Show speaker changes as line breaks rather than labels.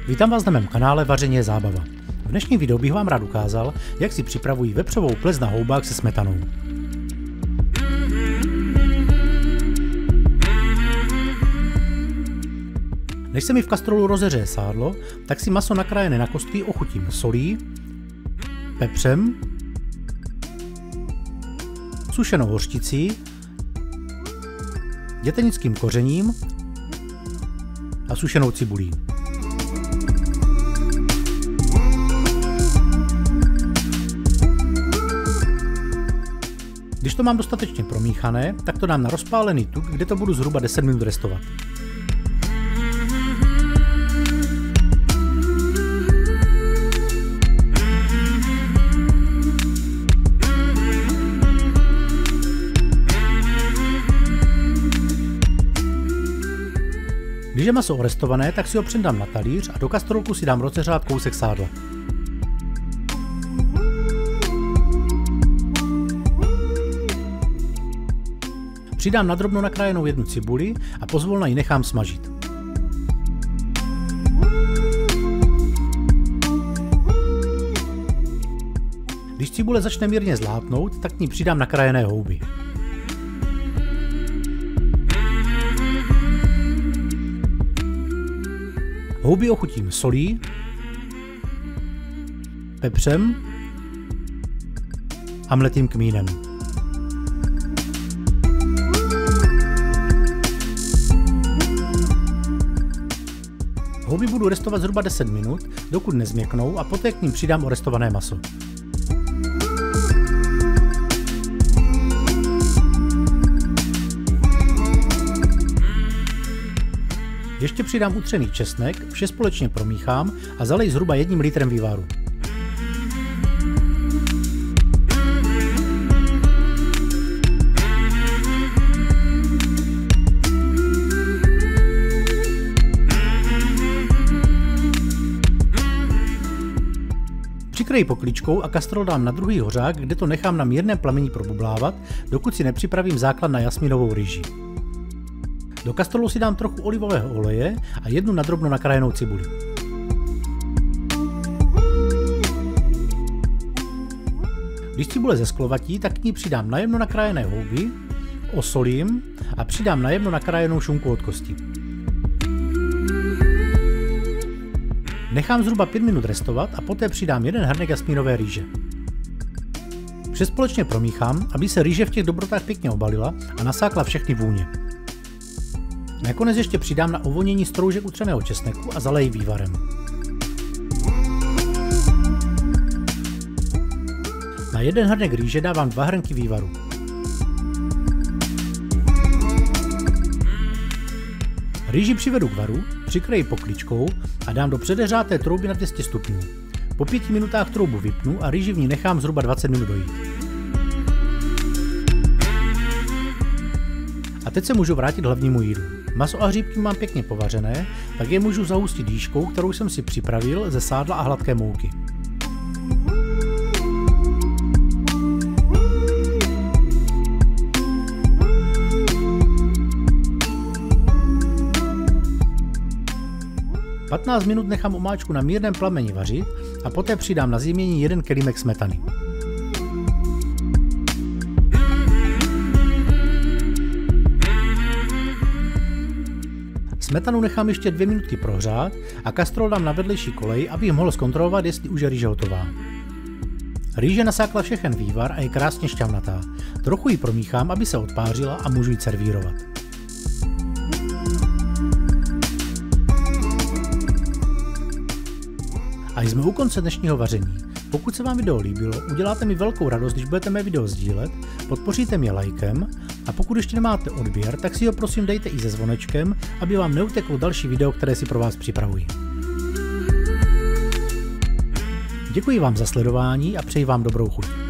Vítám vás na mém kanále Vaření je zábava. V dnešním videu bych vám rád ukázal, jak si připravují vepřovou plest na houbách se smetanou. Než se mi v kastrolu rozehřeje sádlo, tak si maso nakrájené na kostky ochutím solí, pepřem, sušenou hořčicí, dětenickým kořením a sušenou cibulí. Když to mám dostatečně promíchané, tak to dám na rozpálený tuk, kde to budu zhruba 10 minut restovat. Když je maso orestované, tak si ho přendám na talíř a do kastrolku si dám rozeřát kousek sádla. Přidám na drobno nakrájenou jednu cibuli a pozvolna ji nechám smažit. Když cibule začne mírně zlátnout, tak k ní přidám nakrájené houby. Houby ochutím solí, pepřem a mletým kmínem. Houby budu restovat zhruba 10 minut, dokud nezměknou, a poté k ním přidám orestované maso. Ještě přidám utřený česnek, vše společně promíchám a zalej zhruba 1 litrem vývaru. Přikryji pokličkou a kastrol dám na druhý hořák, kde to nechám na mírném plameni probublávat, dokud si nepřipravím základ na jasminovou rýži. Do kastrolu si dám trochu olivového oleje a jednu nadrobno nakrájenou cibuli. Když cibule zesklovatí, tak k ní přidám najemno nakrájené houby, osolím a přidám najemno nakrájenou šunku od kosti. Nechám zhruba 5 minut restovat a poté přidám 1 hrnek jasmínové rýže. Vše společně promíchám, aby se rýže v těch dobrotách pěkně obalila a nasákla všechny vůně. Nakonec ještě přidám na uvolnění stroužek utřeného česneku a zaleji vývarem. Na 1 hrnek rýže dávám 2 hrnky vývaru. Rýži přivedu k varu, přikryji pokličkou a dám do předehřáté trouby na 200 stupňů. Po 5 minutách troubu vypnu a rýži v ní nechám zhruba 20 minut dojít. A teď se můžu vrátit k hlavnímu jídlu. Maso a hříbky mám pěkně povařené, tak je můžu zahustit dýškou, kterou jsem si připravil ze sádla a hladké mouky. – 15 minut nechám omáčku na mírném plameni vařit a poté přidám na zjemnění 1 kelímek smetany. Smetanu nechám ještě 2 minutky prohřát a kastrol dám na vedlejší kolej, abych mohl zkontrolovat, jestli už je rýže hotová. Rýže nasákla všechen vývar a je krásně šťavnatá. Trochu ji promíchám, aby se odpářila, a můžu ji servírovat. A jsme u konce dnešního vaření. Pokud se vám video líbilo, uděláte mi velkou radost, když budete mé video sdílet, podpoříte mě lajkem, a pokud ještě nemáte odběr, tak si ho prosím dejte i se zvonečkem, aby vám neuteklo další video, které si pro vás připravuji. Děkuji vám za sledování a přeji vám dobrou chuť.